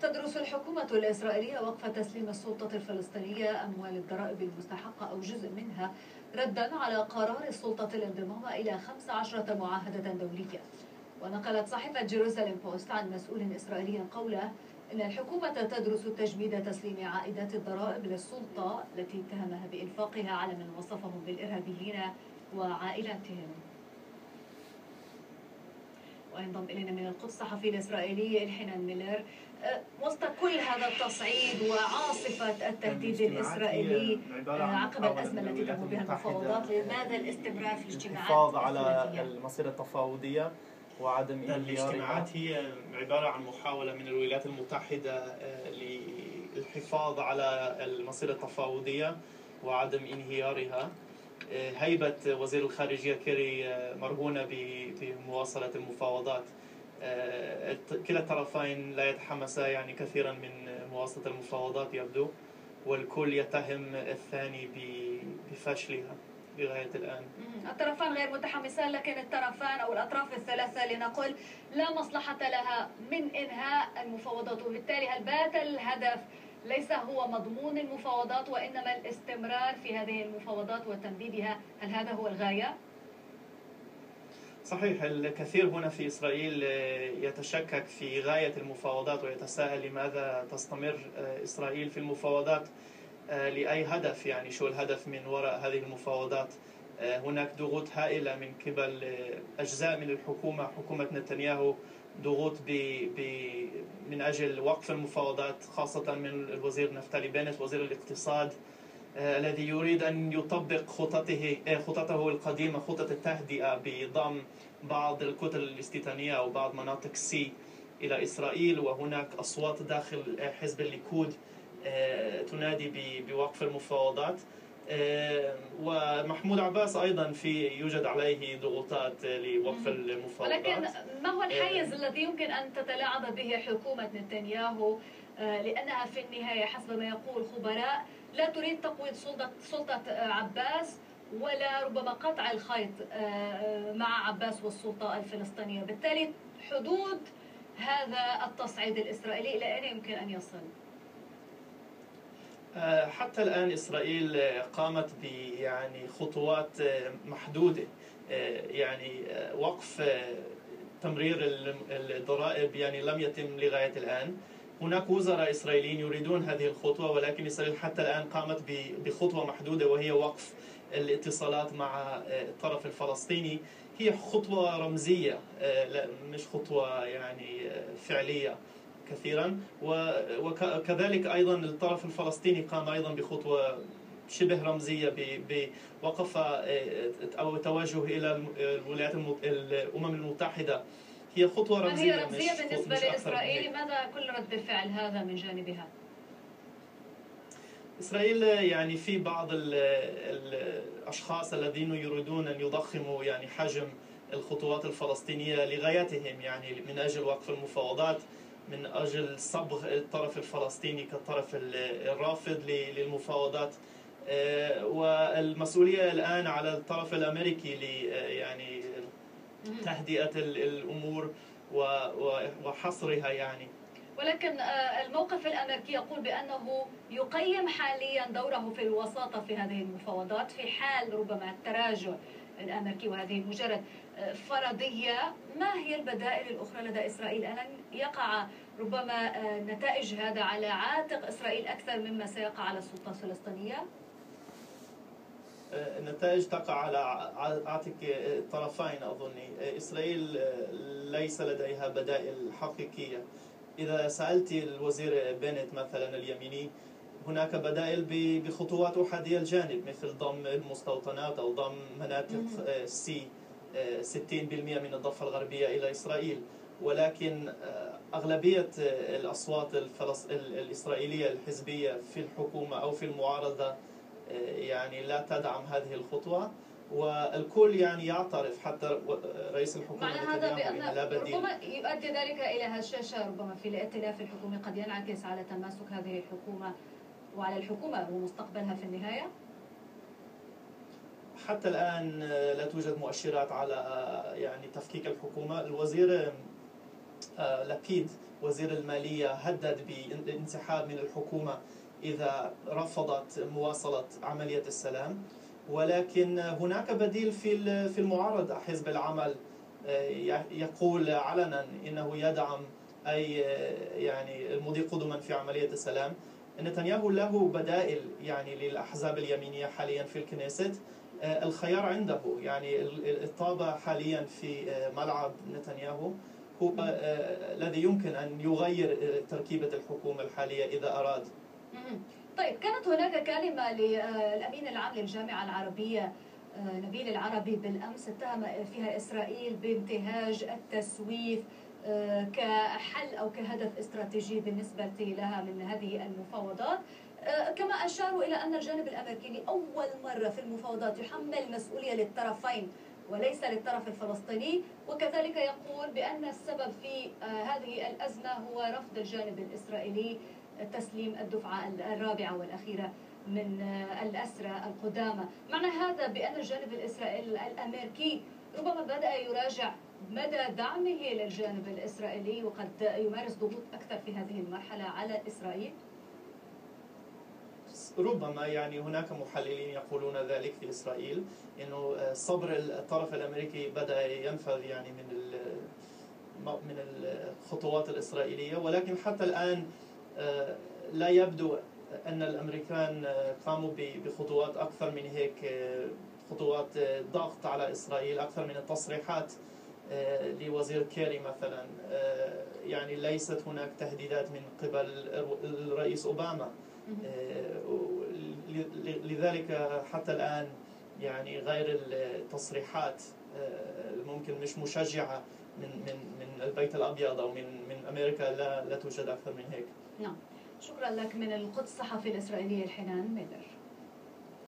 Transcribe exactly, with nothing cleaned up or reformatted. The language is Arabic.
تدرس الحكومة الإسرائيلية وقف تسليم السلطة الفلسطينية أموال الضرائب المستحقة أو جزء منها ردا على قرار السلطة الانضمام إلى خمس عشرة معاهدة دولية. ونقلت صحيفة جيروزاليم بوست عن مسؤول إسرائيلي قوله إن الحكومة تدرس تجميد تسليم عائدات الضرائب للسلطة التي اتهمها بإنفاقها على من وصفهم بالإرهابيين وعائلاتهم. وينضم إلينا من القدس الصحفي الإسرائيلي الحنان ميلر. وسط كل هذا التصعيد وعاصفة التهديد الإسرائيلي عقب الأزمة التي تمر بها المفاوضات، لماذا الاستمرار في الاجتماعات؟ الحفاظ على المسيرة التفاوضية وعدم انهيارها. الاجتماعات هي عبارة عن محاولة من الولايات المتحدة للحفاظ على المسيرة التفاوضية وعدم انهيارها. هيبة وزير الخارجية كيري مرهونة بمواصلة المفاوضات. كلا الطرفين لا يتحمسا يعني كثيرا من مواصلة المفاوضات يبدو، والكل يتهم الثاني بفشلها لغاية الآن. الطرفان غير متحمسان، لكن الطرفان أو الأطراف الثلاثة لنقل لا مصلحة لها من إنهاء المفاوضات، وبالتالي هل بات الهدف ليس هو مضمون المفاوضات وإنما الاستمرار في هذه المفاوضات وتمديدها؟ هل هذا هو الغاية؟ صحيح، الكثير هنا في إسرائيل يتشكك في غاية المفاوضات ويتساءل لماذا تستمر إسرائيل في المفاوضات، لأي هدف، يعني شو الهدف من وراء هذه المفاوضات. هناك ضغوط هائلة من قبل أجزاء من الحكومة، حكومة نتنياهو، ضغوط ب ب من أجل وقف المفاوضات، خاصة من الوزير نفتالي بنت وزير الاقتصاد، آه الذي يريد أن يطبق خطته آه خطته القديمة، خطة التهدئة بضم بعض الكتل الاستيطانية أو بعض مناطق سي إلى إسرائيل. وهناك أصوات داخل حزب الليكود آه تنادي بوقف المفاوضات. ومحمود عباس أيضا في يوجد عليه ضغوطات لوقف المفاوضات. ولكن ما هو الحيز الذي يمكن أن تتلاعب به حكومة نتنياهو، لأنها في النهاية حسب ما يقول خبراء لا تريد تقويض سلطة سلطة عباس ولا ربما قطع الخيط مع عباس والسلطة الفلسطينية، بالتالي حدود هذا التصعيد الإسرائيلي إلى أين يمكن أن يصل؟ حتى الآن إسرائيل قامت ب يعني خطوات محدودة، يعني وقف تمرير الضرائب يعني لم يتم لغاية الآن. هناك وزراء إسرائيليين يريدون هذه الخطوة، ولكن إسرائيل حتى الآن قامت بخطوة محدودة وهي وقف الاتصالات مع الطرف الفلسطيني. هي خطوة رمزية مش خطوة يعني فعلية كثيرا. وكذلك أيضا الطرف الفلسطيني قام أيضا بخطوة شبه رمزية بوقف أو توجه إلى الولايات الأمم المتحدة. هي خطوة رمزية. ما هي رمزية بالنسبة لإسرائيل؟ ماذا كل رد فعل هذا من جانبها؟ إسرائيل يعني في بعض الأشخاص الذين يريدون أن يضخموا يعني حجم الخطوات الفلسطينية لغايتهم، يعني من أجل وقف المفاوضات، من أجل صبغ الطرف الفلسطيني كالطرف الرافض للمفاوضات. والمسؤولية الآن على الطرف الأمريكي ل يعني تهدئة الأمور وحصرها يعني. ولكن الموقف الأمريكي يقول بأنه يقيم حاليا دوره في الوساطة في هذه المفاوضات في حال ربما التراجع الأمريكي، وهذه مجرد فرضية. ما هي البدائل الأخرى لدى إسرائيل؟ ألن يقع ربما نتائج هذا على عاتق إسرائيل أكثر مما سيقع على السلطة الفلسطينية؟ النتائج تقع على عاتق الطرفين أظن. إسرائيل ليس لديها بدائل حقيقية. إذا سألت الوزير بنت مثلا اليميني، هناك بدائل بخطوات أحادية الجانب مثل ضم المستوطنات أو ضم مناطق سي ستين بالمئة من الضفة الغربية إلى إسرائيل. ولكن أغلبية الأصوات الإسرائيلية الحزبية في الحكومة أو في المعارضة يعني لا تدعم هذه الخطوة، والكل يعني يعترف، حتى رئيس الحكومة معنى هذا بأن ربما يؤدي ذلك إلى هشاشة ربما في الائتلاف الحكومي، قد ينعكس على تماسك هذه الحكومة وعلى الحكومة ومستقبلها في النهاية؟ حتى الآن لا توجد مؤشرات على يعني تفكيك الحكومة. الوزير لابيد وزير المالية هدد بالانسحاب من الحكومة إذا رفضت مواصلة عملية السلام، ولكن هناك بديل في في المعارضة. حزب العمل يقول علنا إنه يدعم أي يعني المضي قدما في عملية السلام. نتنياهو له بدائل يعني للأحزاب اليمينية حاليا في الكنيست. الخيار عنده، يعني الطابة حاليا في ملعب نتنياهو هو الذي يمكن أن يغير تركيبة الحكومة الحالية إذا أراد. طيب، كانت هناك كلمة للأمين العام للجامعة العربية نبيل العربي بالأمس اتهم فيها إسرائيل بانتهاج التسويف كحل أو كهدف استراتيجي بالنسبة لها من هذه المفاوضات، كما أشاروا إلى أن الجانب الأمريكي أول مرة في المفاوضات يحمل مسؤولية للطرفين وليس للطرف الفلسطيني، وكذلك يقول بأن السبب في هذه الأزمة هو رفض الجانب الإسرائيلي تسليم الدفعة الرابعة والأخيرة من الأسرى القدامى. معنى هذا بأن الجانب الإسرائيلي الأمريكي ربما بدأ يراجع مدى دعمه للجانب الإسرائيلي وقد يمارس ضغوط أكثر في هذه المرحلة على إسرائيل؟ ربما يعني هناك محللين يقولون ذلك في إسرائيل، إنه صبر الطرف الأمريكي بدأ ينفذ يعني من من الخطوات الإسرائيلية، ولكن حتى الآن لا يبدو أن الأمريكان قاموا بخطوات أكثر من هيك، خطوات ضغط على إسرائيل أكثر من التصريحات لوزير كيري مثلا. يعني ليست هناك تهديدات من قبل الرئيس أوباما، لذلك حتى الآن يعني غير التصريحات ممكن مش مشجعة من من من البيت الأبيض أو من من أمريكا، لا لا توجد أكثر من هيك. نعم، شكرا لك. من القدس الصحفي الإسرائيلي الحنان ميلر.